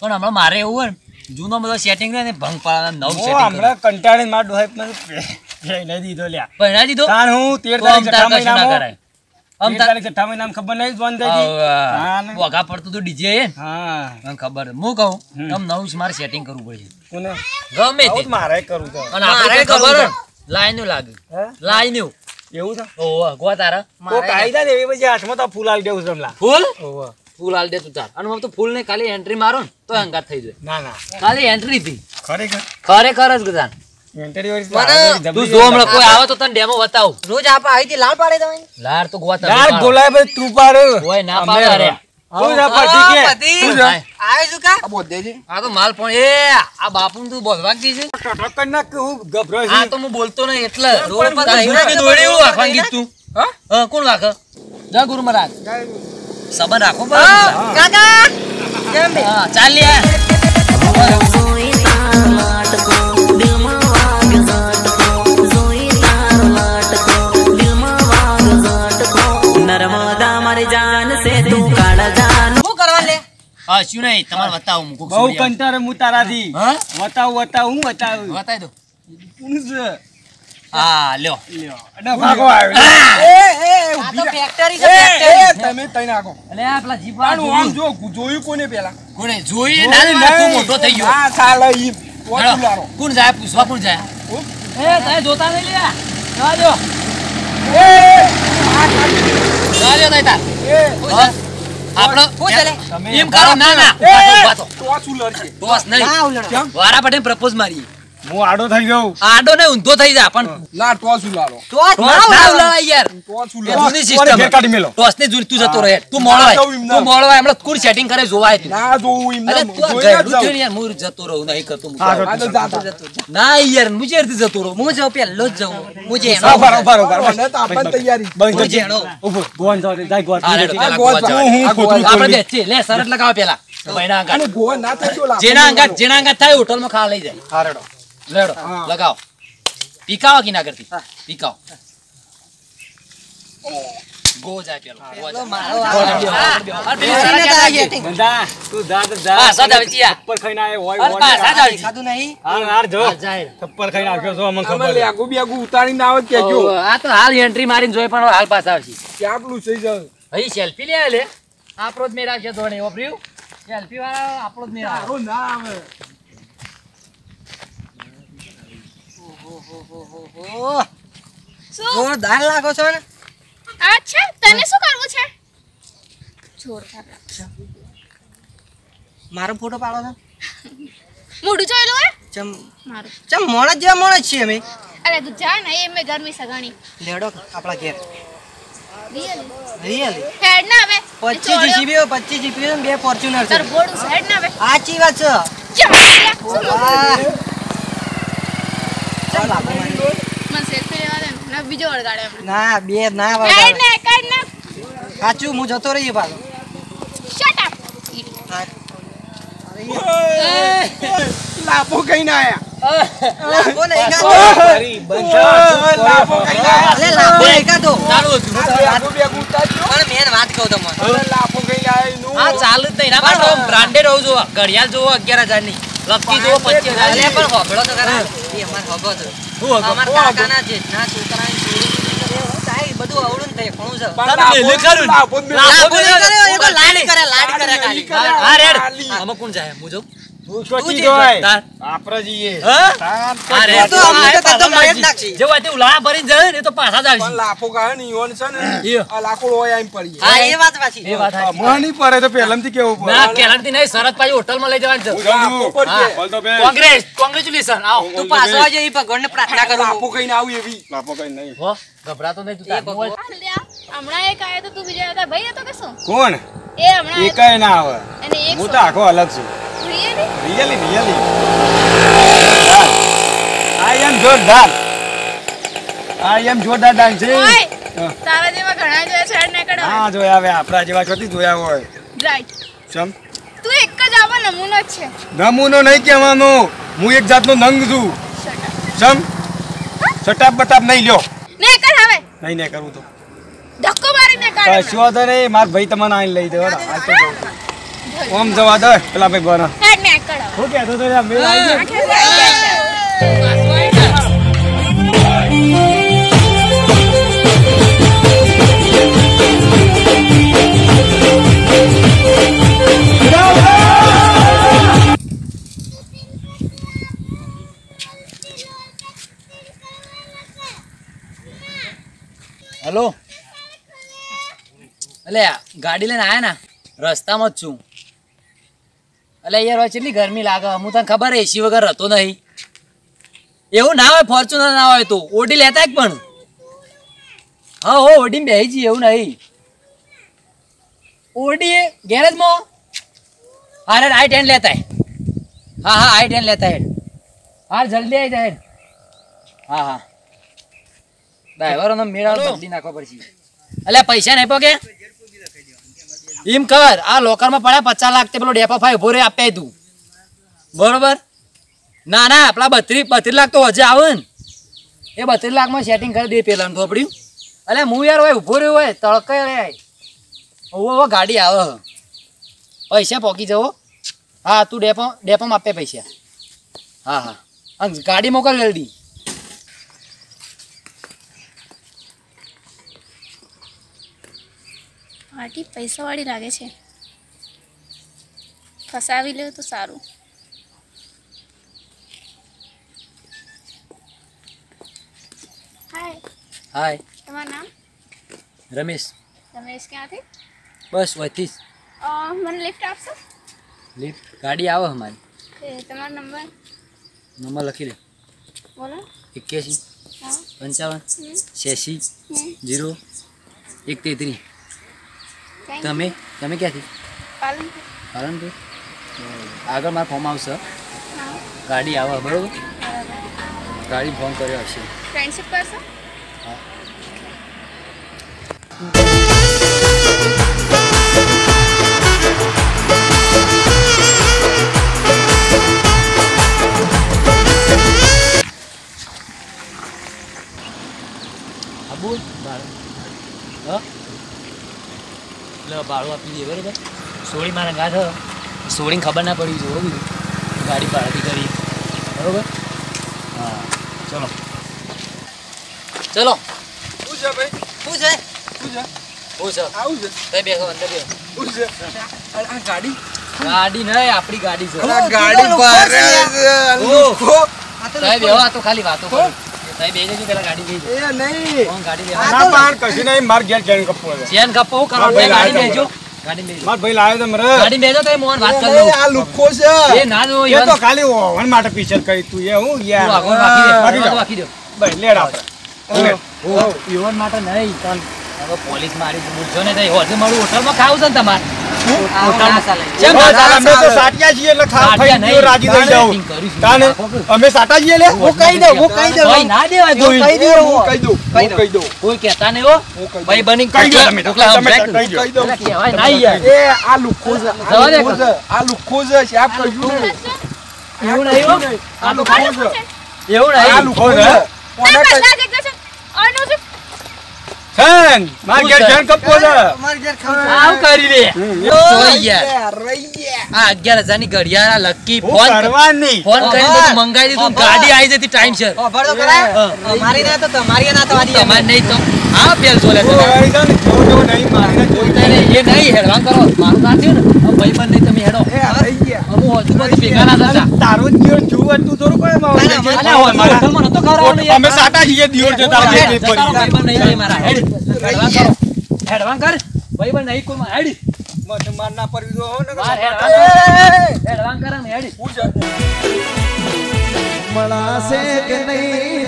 પણ હમણાં મારે એવું હોય જૂનો બધો સેટિંગ ને ભંગ પાડવાના નવું સેટિંગ હમણાં કંટાળીને માર ડોહાઈ મને લઈ દીધો લ્યા પહેલા દીધો તાણ હું 13 તારીખ છઠ્ઠા મહિનામાં આમ તારીખ છઠ્ઠા મહિનામાં ખબર નહીં બંધ થઈ ગઈ વગા પડતું તો ડીજે હે હા મને ખબર હું કહું તમ નવું મારે સેટિંગ કરવું પડશે કોને ગમે તે મારે કરવું તો અને આપણે ખબર લાઈન નું લાગે લાઈન નું એવું છે ઓવા ગો તારા કો કાયદા ને એવી પછી હાથમાં તો ફૂલ આલી દેવું છે હમણાં ફૂલ ઓવા ફૂલ આલ દે તું તાર અને હું તો ફૂલ ને ખાલી એન્ટ્રી મારો ને તો અંગાત થઈ જાય ના ના ખાલી એન્ટ્રી થી ખરેખર જ ગજાન એન્ટ્રી વાળી તું જો હમણાં કોઈ આવે તો તને ડેમો બતાવું રોજ આપ આઈથી લાલ પાડે તમે લાર તો ગોવા તાર યાર ગોલાય ભાઈ તું પાડ ઓય ના પાડે અરે હું ના પાડી કે તું આવે શું કા બોલ દેજે આ તો માલ પણ એ આ બાપુ તું બોલવા કી છે ટટક ના કે હું ગભરો આ તો હું બોલતો નહીં એટલે રોડ પર નહીં દોડે એવું આખવાન ગીત તું હા કોણ વાખ જા ગુરુ મહારાજ સબન રાખો કાકા કેમ બે હા ચાલ લે नर्मदा मारी जान से तू काड़ा जान હું કરવા લે હા શું નહીં તમાર બતાવું હું કોક બહુ કંટાળે હું તારાથી હા બતાવ હું બતાવું બતાઈ દો કોણ છે હા લ્યો લ્યો અને ભાગો આવ્યો આ તો ફેક્ટરી છે ફેક્ટરી તમે તઈ નાખો અલે આ પેલા જીપા આમ જો જોયું કોને પેલા કોને જોઈ ના તું મોટો થઈ ગયો હા ચાલે ઈ પોચુલારો કોણ જાય પૂછવા કોણ જાય એ તય જોતા નહીં લ્યા જાજો એ જાજો તય તાર આપણો હું ચાલે એમ કરો ના ના ઉભા તો પોચુલર છે બોસ નહીં ના ઉલડો વારા પટેલ પ્રપોઝ મારી હું આડો થઈ ગયો આડો ને ઊંધો થઈ જા પણ ના ટોચુલારો તો ટોસ ના ઉલાળાય યાર ટોચુલારો જૂની સિસ્ટમ કાઢી મેલો ટોસ ને જૂની તું જતો રહે તું મોળવાય હમણાં કોણ સેટિંગ કરે જોવાય તું ના જોઉં એમ અરે તું ગયડું થયું યાર હું જતો રહું નહીં કરતો હું ના યાર હું જેરથી જતો રહું હું જાઉં પેલો જ જાઉં હું જે તૈયારી બંધ જેણો ઉભો ગોન જાવ જાય ગોન આપણે બે છે લે શરત લગાવ પેલા બૈના અંગાત ગોન ના થાય જેના અંગાત થાય હોટલ માં ખાવા લઈ જાય હારડો લેડો લગાવ પીકાવો કે ના કરતી પીકાવો ગો જાય પેલો મારો બંધા તું જા હા સાદા વિચિયા ઉપર ખાઈને આયો હોય હા સાદા વિચી ખાધું નહીં હાર જો જાય ઉપર ખાઈને આવ્યો છો અમને ખબર લેગુ બેગુ ઉતારીને આવે કેજો આ તો હાલ એન્ટ્રી મારીને જોઈ પણ હાલ પાસ આવશે ક્યાંપલું થઈ જાય અહીં સેલ્ફી લે લે આપણો જ મેરા છે ધોણે વાપર્યું સેલ્ફી વાળા આપણો જ મેરા તારો ના આવે જોરદાર લાગો છો ને અચ્છા તને શું કરવું છે જોરદાર મારો ફોટો પાડો છો મોઢું જોયેલું હે ચમ મારું ચમ મોણ જેવા મોણ જ છીએ અમે અરે તું જા ને એ મેં ગરમી સગાણી લેડો આપણા ઘેર રિયલી રિયલી હેડ ના આવે 25 જીબી 25 જીબી બે ફોર્ચ્યુનર છે તાર બોડું હેડ ના આવે સાચી વાત છે વાહ ચમ લાગો મને સેલ્ફી લેવા દે ને બીજો વળગાડે એમ ના બે ના હેડ વાળા ને કાઢ ના સાચું હું જતો રહી પાછો શટ અપ લાપો કઈને આયા લાભો નહીં કાતો અરે બંધા લાપો કઈને આયા અલે લાભો નહીં કાતો ચાલુ હતું બેગુ બેગુ ઉતારજો પણ મેન વાત કહું તમને અરે લાપો કઈને આયા નું આ ચાલુ જ નહીં ના બાટો બ્રાન્ડેડ હોવું જો ઘડિયાળ જોવો 11000 ની લકી જોવો 25000 અલે ની પણ હોબળો તો કરા એ અમાર હોબો છે અમાર કાકાના છે ના છોકરાની ચોરી એવું થાય બધું અવળું થઈ ઘણું છે લાપો લાભો નહીં કર્યો એ તો લાડ કરે ખાલી હા રેડ આમાં કોણ જાય હું જાઉં તું જોય તાર આપરા જીએ હા એ તો અમને તો મયત નાખી જેવા તે ઉલા ભરીને જાય ને તો પાછા જ પણ આવશે લાપો કાય ને ઈવન છે ને ઈયો. આ લાખો હોય એમ પડી હા એ વાત પાછી એ વાત સાચી. મણી પડે તો પહેલામથી કેવું પડે ના કેલાણથી નહીં શરત પાછી હોટલમાં લઈ જવાનું છે લાપો પડશે બોલ કોંગ્રેચ્યુલેશન આવો તું પાછો આજે એ ભગવાનને પ્રાર્થના કરું લાપો કઈને આવું એવી લાપો કઈ નહીં હો ગભરાતો નહીં તું તાર મોબાઈલ હમણાં એક આયો તો તું બીજા હતા ભાઈ હતો કે શું કોણ એ હમણાં એ કઈ ના આવે અને એક હું તો આખો અલગ છું રિયલી રિયલી આઈ એમ જોરદાર ડાન્સિંગ ઓય તારા જેવા ઘણા જોયા છે હેડ ના કાઢો હા જોયા હવે આપણા જેવા ચોથી જોયા હોય રાઈટ ચમ તું એક જ આવો નમૂનો જ છે નમૂનો નહીં કહેવાનો હું એક જાતનો નંગ છું ચમ સટાપ બટાપ નહીં લ્યો ને એક જ આવે નહીં કરું તો ધક્કો મારીને કાઢે કશો તો નહીં માર ભાઈ તમને આઈને લઈ દે ઓમ જવા દે પેલા ભાઈ બના હેડ ને કળો હું કહેતો તો યાર મેલ આવી ગયો. આખે જાય હેલો અલે ગાડી લઈને આયા ને રસ્તામાં જ છું અલે યાર હવે કેટલી ગરમી લાગે હું તને ખબર એસી વગર રહેતો નહીં એવું ના હોય ફોર્ચ્યુનર ના હોય તો ઓડી લેતા જ પણ હા હો ઓડી બેસી જઈએ એવું નહીં ઓડી ગેરેજમાં અરે i10 લેતા હા i10 લેતા હેડ હા જલ્દી આવી જાય હા હા ડ્રાઈવરોનો મેળાવ બદલી નાખવો પડશે અલ્યા પૈસા નહીં પોકે એમ કર આ લોકરમાં પડ્યા 50 લાખ તે પેલો ડેપો ફાઈ ઉભો રે આપે તું બરોબર ના ના આપણા 32 લાખ તો હજે આવે ને એ 32 લાખમાં સેટિંગ કરી દે પેલા થોપડ્યું અલ્યા હું યાર હોય ઉભો રહ્યો હોય તડકે રે હવે ગાડી આવે પૈસા પોકી જવો હા તું ડેપોમાં આપે પૈસા હા હા ગાડી મોકલ જલ્દી પાર્ટી પૈસા વાળી લાગે છે ફસાવી લે તો સારું હાય હાય તમારું નામ રમેશ રમેશ ક્યાંથી બસ વહીથી મને લિફ્ટ આપશો લિફ્ટ ગાડી આવે અમારી તમારો નંબર નંબર લખી લે બોલો 81 હા 55 86 0 133 તમે ક્યાંથી પાલનપુર પાલનપુર આગળ મારું ફોર્મ આવશે હા ગાડી આવે બરોબર બરાબર ગાડી ફોન કર્યો હશે ફ્રેન્ડશિપ કરશો હા આબુ ભાડું હા એટલે ભાડું આપી દઈએ બરાબર સોળી મારા ગાઢ સોળીને ખબર ના પડી જોવો બીજું ગાડી ભાડાથી કરી બરાબર હા ચલો ચલો શું છે ભાઈ શું છે શું છે હું છે આવું છે તઈ બેસો અંદર બેસો શું છે આ ગાડી ગાડી નહીં આપણી ગાડી છે આ ગાડી બારે લુખો તઈ બેહો આ તો ખાલી વાતો કરો તઈ બેહી જજો પેલા ગાડી બેહી એ નહીં કોણ ગાડી બેહો ના પાણ કશું નહીં માર ઘેર જઈને કપો છે ચેન કપો કરો માર ભાઈ ગાડી લાવ્યો બેહજો ગાડી બેહજો માર ભાઈ લાવ્યો તો મરે ગાડી બેહજો તો મોહન વાત કર એ લઉં આ લુખો છે એ ના જો એ તો ખાલી ઓવન માટે પીછળ કરી તું એ હું તું યાર આગળ બાકી દે બાકી આગળ જાઓ. બાકી દે ભાઈ લેડ આપણે યુવાન માટે નહીં પણ હવે પોલીસ મારી મૂર્છો ને તઈ હોજે મારું હોટલમાં ખાવું છે ને તમારે કેમ ના ચાલે? અમે તો સાટિયા છીએ એટલે ખાવ ખાઈ સાટિયા ગયો રાજી થઈ જાવ નહીં કરીશું. તાને અમે સાટા છીએ લે હું કહી દઉં ભાઈ ના દેવાય કોઈ. કહી દઉં કોઈ કહેતા નહીં હો ભાઈ બની કહી દો તમે ઢોકળા આમ તમે રાખી. કહી દો એટલે કહેવાય ના યાર. એ આ લુખો છે જવા દે. આ લુખો છે સાહેબ કહ્યું ને એવું નહીં હો. આ લુખો છે એવું આ નહીં. લુખો છે કોને કહી છન માર ઘેર જણ કપો છે આવું કરી લે હમ, સોય યાર. આ 11,000 ની ઘડિયાળ આ લકી હું ફોન કરવાની ફોન કરીને બધું મંગાવી દીધું ગાડી આવી જતી ટાઈમ સર અમારી ના તો તમારી ના તો વાડી તમારે નહીં તો આ પેલ જોલે ઓ આવી જાવ ને જો નહીં મારીને જોઈ જાય એ નહીં હેડવાન કરો મારું ના થયું ને હવે ભાઈબંધ નહીં તમે હેડો એ રહી ગયા અમુ હજુ બધું ભેગા ના થતા તારો જીવન જોવું તું થોડું કોઈ માં અલ્યા હોટલમાં નતો ખવડાવવાનું યાર. અમે સાટા છીએ દિયોર છે તારા હેડ, જેટલી તારો પડી ભાઈબંધ નહીં હોય મારા હેડ હેડવાન કરો હેડવાન કર ભાઈબંધ નહીં કોઈ માં હેડ મત માર ના પરવી દો હો ને માર હેડવાન કર ને હેડ હું છે મળાશે કે નહીં